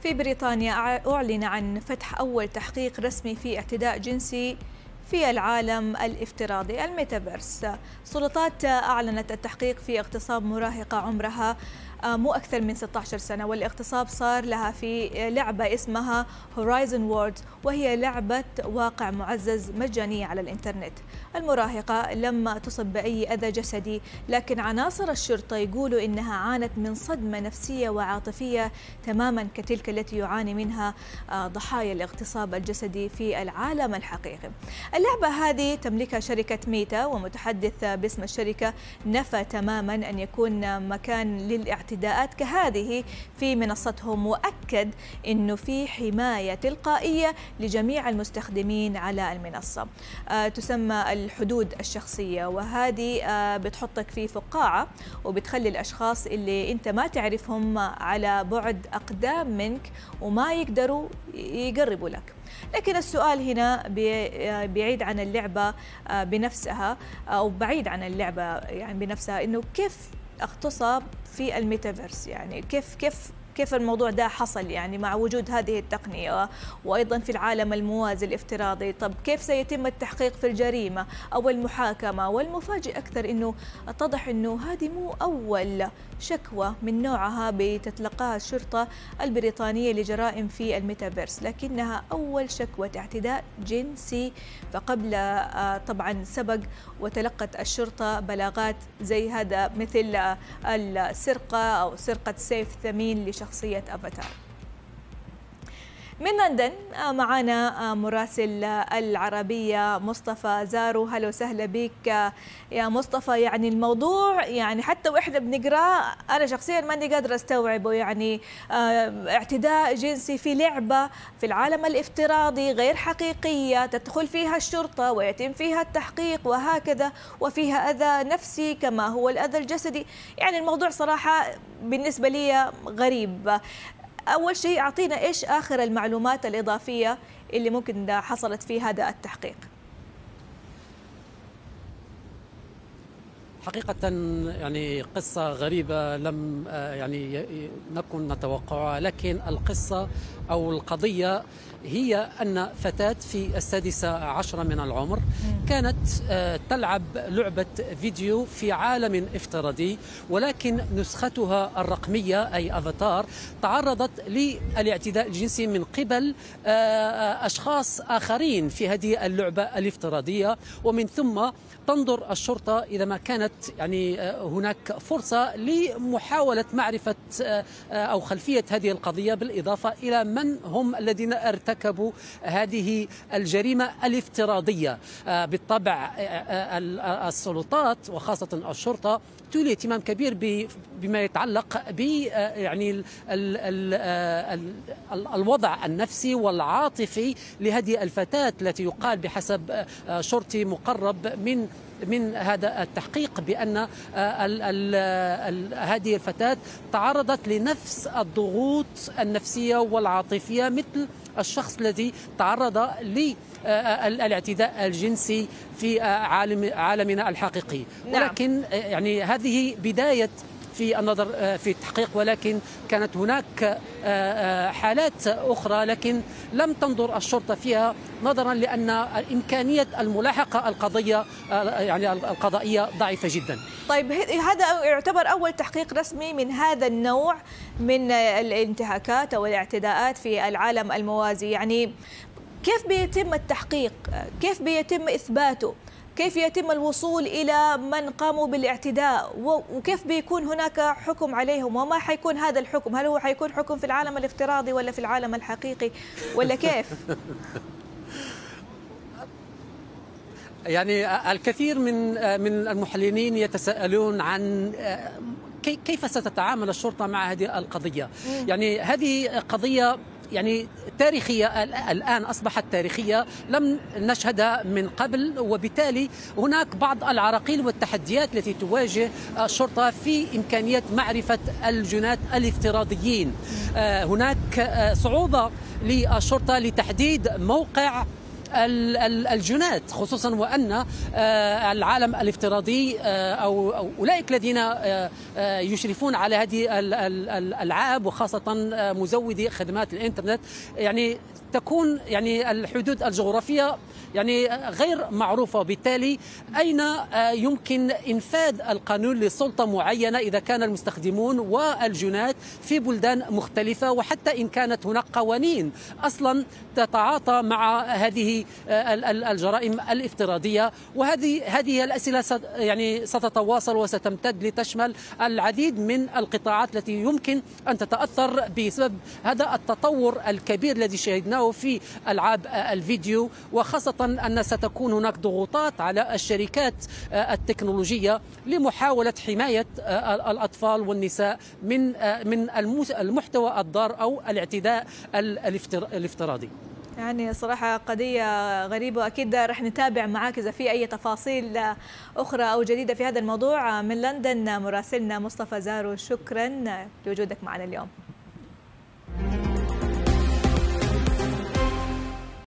في بريطانيا أعلن عن فتح أول تحقيق رسمي في اعتداء جنسي في العالم الافتراضي الميتافيرس. سلطات أعلنت التحقيق في اغتصاب مراهقة عمرها مو أكثر من 16 سنة، والاغتصاب صار لها في لعبة اسمها Horizon Worlds، وهي لعبة واقع معزز مجانية على الإنترنت. المراهقة لم تصب بأي أذى جسدي، لكن عناصر الشرطة يقولوا إنها عانت من صدمة نفسية وعاطفية تماما كتلك التي يعاني منها ضحايا الاغتصاب الجسدي في العالم الحقيقي. اللعبة هذه تملكها شركة ميتا، ومتحدث باسم الشركة نفى تماما أن يكون مكان للاعتداءات كهذه في منصتهم، وأكد أنه في حماية تلقائية لجميع المستخدمين على المنصة. تسمى الحدود الشخصية، وهذه بتحطك في فقاعة وبتخلي الأشخاص اللي أنت ما تعرفهم على بعد أقدام منك وما يقدروا يقربوا لك. لكن السؤال هنا بعيد عن اللعبة بنفسها، أو بعيد عن اللعبة يعني بنفسها، إنه كيف اغتصب في الميتافيرس؟ يعني كيف الموضوع ده حصل يعني مع وجود هذه التقنية، وأيضا في العالم الموازي الافتراضي؟ طب كيف سيتم التحقيق في الجريمة أو المحاكمة؟ والمفاجئ أكثر أنه اتضح أنه هذه مو أول شكوى من نوعها بتتلقاها الشرطة البريطانية لجرائم في الميتافيرس، لكنها أول شكوى اعتداء جنسي. فقبل طبعا سبق وتلقت الشرطة بلاغات زي هذا، مثل السرقة أو سرقة سيف ثمين لشخصية أفاتار. من لندن معنا مراسل العربية مصطفى زارو. هلا وسهلا بك يا مصطفى. يعني الموضوع يعني حتى وإحنا بنقرأ أنا شخصيا ماني قادرة استوعبه، يعني اعتداء جنسي في لعبة في العالم الافتراضي غير حقيقية، تدخل فيها الشرطة ويتم فيها التحقيق وهكذا، وفيها أذى نفسي كما هو الأذى الجسدي. يعني الموضوع صراحة بالنسبة لي غريب. أول شيء أعطينا إيش آخر المعلومات الإضافية اللي ممكن حصلت في هذا التحقيق؟ حقيقة يعني قصة غريبة لم يعني نكن نتوقعها، لكن القصة أو القضية هي أن فتاة في 16 من العمر كانت تلعب لعبة فيديو في عالم افتراضي، ولكن نسختها الرقمية أي أفاتار تعرضت للاعتداء الجنسي من قبل أشخاص آخرين في هذه اللعبة الافتراضية. ومن ثم تنظر الشرطة إذا ما كانت يعني هناك فرصة لمحاولة معرفة أو خلفية هذه القضية، بالإضافة إلى من هم الذين ارتكبوا هذه الجريمة الافتراضية. بالطبع السلطات وخاصة الشرطة تولي اهتمام كبير بما يتعلق ب يعني الوضع النفسي والعاطفي لهذه الفتاة التي يقال بحسب شرطي مقرب من هذا التحقيق بأن هذه الفتاة تعرضت لنفس الضغوط النفسية والعاطفية مثل الشخص الذي تعرض للاعتداء الجنسي في عالمنا الحقيقي. ولكن يعني هذه بداية في النظر في التحقيق، ولكن كانت هناك حالات أخرى لكن لم تنظر الشرطة فيها نظرا لأن إمكانية الملاحقة القضية يعني القضائية ضعيفة جدا. طيب هذا يعتبر أول تحقيق رسمي من هذا النوع من الانتهاكات أو الاعتداءات في العالم الموازي. يعني كيف بيتم التحقيق؟ كيف بيتم إثباته؟ كيف يتم الوصول إلى من قاموا بالاعتداء؟ وكيف بيكون هناك حكم عليهم؟ وما حيكون هذا الحكم؟ هل هو حيكون حكم في العالم الافتراضي ولا في العالم الحقيقي ولا كيف؟ يعني الكثير من المحللين يتساءلون عن كيف ستتعامل الشرطة مع هذه القضية. يعني هذه قضية يعني تاريخية، الآن أصبحت تاريخية لم نشهدها من قبل، وبالتالي هناك بعض العراقيل والتحديات التي تواجه الشرطة في إمكانية معرفة الجنات الافتراضيين. هناك صعوبة للشرطة لتحديد موقع الجنات، خصوصا وأن العالم الافتراضي أو أولئك الذين يشرفون على هذه الألعاب وخاصة مزودي خدمات الإنترنت يعني تكون يعني الحدود الجغرافية يعني غير معروفة، وبالتالي أين يمكن إنفاذ القانون لسلطة معينة إذا كان المستخدمون والجنات في بلدان مختلفة، وحتى إن كانت هناك قوانين أصلا تتعاطى مع هذه الجرائم الافتراضية. وهذه الأسئلة يعني ستتواصل وستمتد لتشمل العديد من القطاعات التي يمكن أن تتأثر بسبب هذا التطور الكبير الذي شهدناه في ألعاب الفيديو، وخاصة أن ستكون هناك ضغوطات على الشركات التكنولوجية لمحاولة حماية الأطفال والنساء من المحتوى الضار أو الاعتداء الافتراضي. يعني صراحة قضية غريبة، وأكيد رح نتابع معاك إذا في أي تفاصيل أخرى أو جديدة في هذا الموضوع. من لندن مراسلنا مصطفى زارو، شكرا لوجودك معنا اليوم.